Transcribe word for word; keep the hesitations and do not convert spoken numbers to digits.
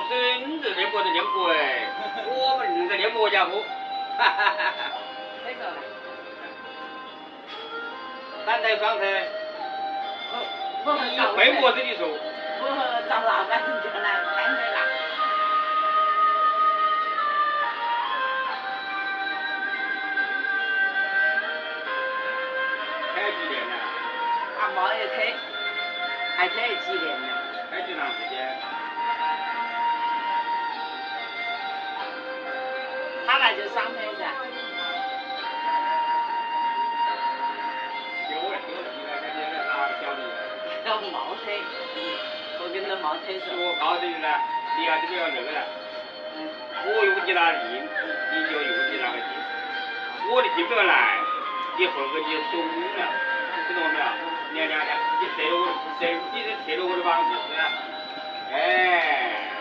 师，你这练佛就练佛哎，我们这练佛家伙，哈哈哈哈。 这个。 三台双台。 我我你会么子你说？ 我找老板就来三台啦。 开几年了？ 啊，没有开，还开几年了？ 开几长时间？ 他那就上台噻。 有嘞有嘞，你看看现在哪个小的？ 要毛腿，我跟着毛腿说。 我告诉你呢，你要这个要那个了。嗯。我用你那力，你就用你那个劲。我的劲不要来，你后头你就怂了，听懂没有？你看你看你，你射了我，射，你这射了我的膀子是吧？哎。